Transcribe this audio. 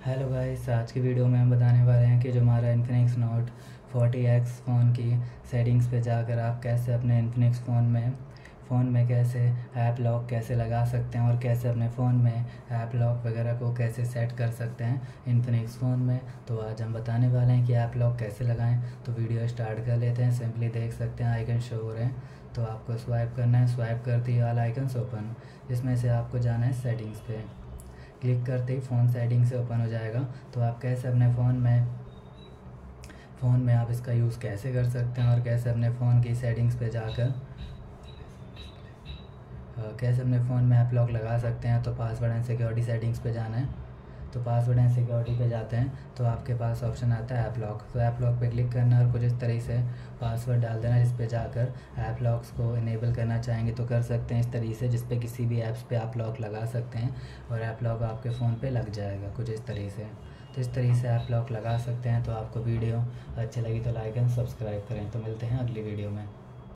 Hello guys, आज की video में हम बताने वाले हैं कि जो हमारा इन्फिनिक्स नोट 40X फ़ोन की सेटिंग्स पे जाकर आप कैसे अपने इन्फिनिक्स फ़ोन में कैसे ऐप लॉक कैसे लगा सकते हैं और कैसे अपने फ़ोन में ऐप लॉक वगैरह को कैसे सेट कर सकते हैं इन्फिनिक्स फ़ोन में। तो आज हम बताने वाले हैं कि ऐप लॉक कैसे लगाएं। तो वीडियो स्टार्ट कर लेते हैं। सिंपली देख सकते हैं आइकन शो हो रहे हैं, तो आपको स्वाइप करना है। स्वाइप करते ही वाला आइकन ओपन, इसमें से आपको जाना है सेटिंग्स पे। क्लिक करते ही फ़ोन सेटिंग से ओपन हो जाएगा। तो आप कैसे अपने फ़ोन में आप इसका यूज़ कैसे कर सकते हैं और कैसे अपने फ़ोन की सेटिंग्स पे जाकर कैसे अपने फ़ोन में ऐप लॉक लगा सकते हैं। तो पासवर्ड एंड सिक्योरिटी सेटिंग्स पे जाना है। तो पासवर्ड एंड सिक्योरिटी पे जाते हैं तो आपके पास ऑप्शन आता है ऐप लॉक। तो ऐप लॉक पे क्लिक करना है और कुछ इस तरीके से पासवर्ड डाल देना, जिस पे जाकर ऐप लॉक्स को इनेबल करना चाहेंगे तो कर सकते हैं इस तरीके से, जिस पे किसी भी ऐप्स पे आप लॉक लगा सकते हैं और ऐप लॉक आपके फ़ोन पे लग जाएगा कुछ इस तरीके से। तो इस तरीके से ऐप लॉक लगा सकते हैं। तो आपको वीडियो अच्छी लगी तो लाइक एंड सब्सक्राइब करें। तो मिलते हैं अगली वीडियो में।